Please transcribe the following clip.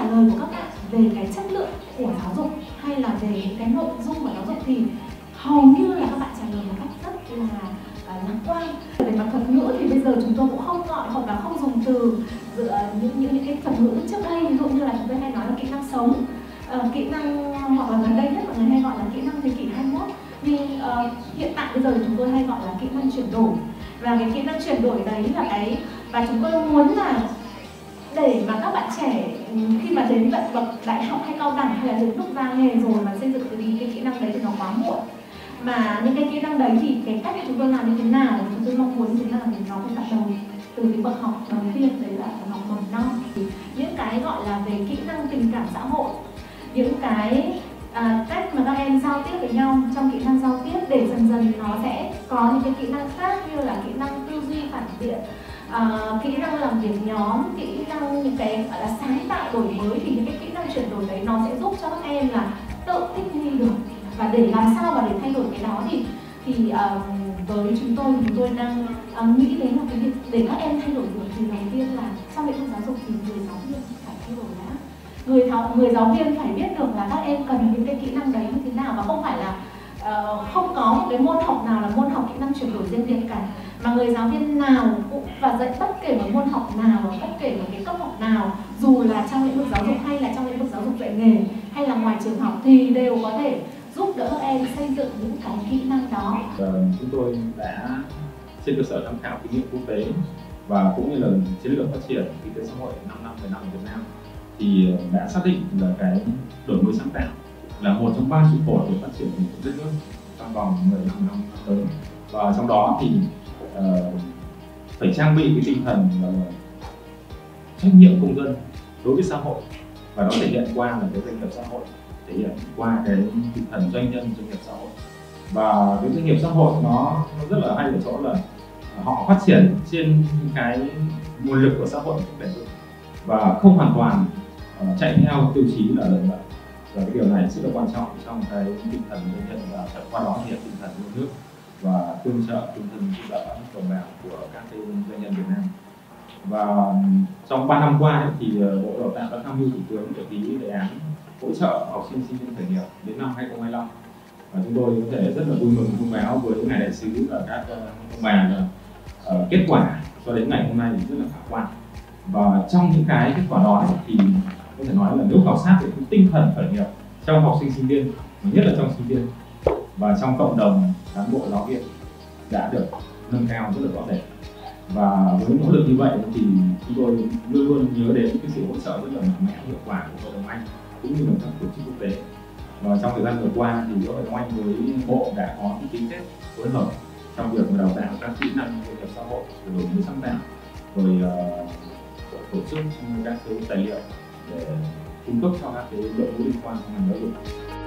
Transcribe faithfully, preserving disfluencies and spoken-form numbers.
lời của các bạn về cái chất lượng của giáo dục hay là về cái nội dung của giáo dục thì hầu như là các bạn trả lời một cách rất là uh, lạc quan. Về mặt thuật ngữ thì bây giờ chúng tôi cũng không gọi hoặc là không dùng từ dựa những những, những cái thuật ngữ trước đây, ví dụ như là chúng tôi hay nói là kỹ năng sống, uh, kỹ năng hoặc là gần đây nhất mọi người hay gọi là kỹ năng thế kỷ hai mươi mốt. Nhưng uh, hiện tại bây giờ thì chúng tôi hay gọi là kỹ năng chuyển đổi. Và cái kỹ năng chuyển đổi đấy là cái và chúng tôi muốn là để mà các bạn trẻ khi mà đến bậc bậc đại học hay cao đẳng hay là đến lúc ra nghề rồi mà xây dựng cái, cái kỹ năng đấy thì nó quá muộn. Mà những cái kỹ năng đấy thì cái cách chúng tôi làm như thế nào, chúng tôi mong muốn thế nào thì nó phải bắt đầu từ cái bậc học đầu tiên, đấy là học mầm non. Những cái gọi là về kỹ năng tình cảm xã hội, những cái à, cách mà các em giao tiếp với nhau trong kỹ năng giao tiếp, để dần dần nó sẽ có những cái kỹ năng khác như là kỹ năng tư duy phản biện, à, kỹ năng làm việc nhóm, kỹ năng những cái gọi là sáng tạo đổi mới. Thì những cái kỹ năng chuyển đổi đấy nó sẽ giúp cho các em là tự thích nghi được. Và để làm sao mà để thay đổi cái đó thì thì uh, với chúng tôi chúng tôi đang uh, nghĩ đến là cái việc để các em thay đổi được thì đầu tiên là trong lĩnh vực giáo dục thì người giáo viên phải thay đổi đã. Người giáo người giáo viên phải biết được là các em cần những cái kỹ năng đấy như thế nào, và không phải là uh, không có một cái môn học nào là môn học kỹ năng chuyển đổi riêng biệt cả, mà người giáo viên nào cũng và dạy bất kể một môn học nào, bất kể một cái cấp học nào, dù là trong lĩnh vực giáo dục hay là trong lĩnh vực giáo dục dạy nghề hay là ngoài trường học, thì đều có thể giúp đỡ các em xây dựng những cái kỹ năng đó. Chúng tôi đã trên cơ sở tham khảo kinh nghiệm quốc tế và cũng như là chiến lược phát triển kinh tế xã hội năm năm mười năm ở Việt Nam thì đã xác định là cái đổi mới sáng tạo là một trong ba trụ cột để phát triển bền vững đất nước trong vòng mười lăm năm tới. Và trong đó thì uh, phải trang bị cái tinh thần uh, trách nhiệm công dân đối với xã hội, và nó thể hiện qua là cái doanh nghiệp xã hội, thể hiện qua cái tinh thần doanh nhân doanh nghiệp xã hội. Và cái doanh nghiệp xã hội nó, nó rất là hay ở chỗ là họ phát triển trên cái nguồn lực của xã hội bền vững và không hoàn toàn uh, chạy theo tiêu chí là lợi nhuận. Và cái điều này rất là quan trọng trong cái tinh thần doanh nhân, và qua đó thể hiện tinh thần yêu nước và tương trợ, tinh thần giúp đỡ đồng bào của các cái doanh nhân Việt Nam. Và trong ba năm qua ấy, thì Bộ Đào tạo đã tham mưu Thủ tướng để ký đề án hỗ trợ học sinh sinh viên khởi nghiệp đến năm hai không hai lăm. Và chúng tôi có thể rất là vui mừng thông báo với ngài đại sứ và các ông bà là uh, kết quả cho đến ngày hôm nay thì rất là khả quan. Và trong những cái kết quả đó ấy, thì có thể nói là nếu khảo sát về cái tinh thần khởi nghiệp trong học sinh sinh viên, nhất là trong sinh viên và trong cộng đồng cán bộ giáo viên đã được nâng cao rất là rõ rệt. Và với nỗ lực như vậy thì chúng tôi luôn luôn nhớ đến cái sự hỗ trợ rất là mạnh mẽ, hiệu quả của Hội đồng Anh cũng như là các tổ chức quốc tế. Và trong thời gian vừa qua thì Hội đồng Anh với Bộ đã có những ký kết phối hợp trong việc đào tạo các kỹ năng doanh nghiệp xã hội, đổi mới sáng tạo, rồi uh, tổ chức các cái tài liệu để cung cấp cho các cái đội ngũ liên quan trong ngành giáo dục.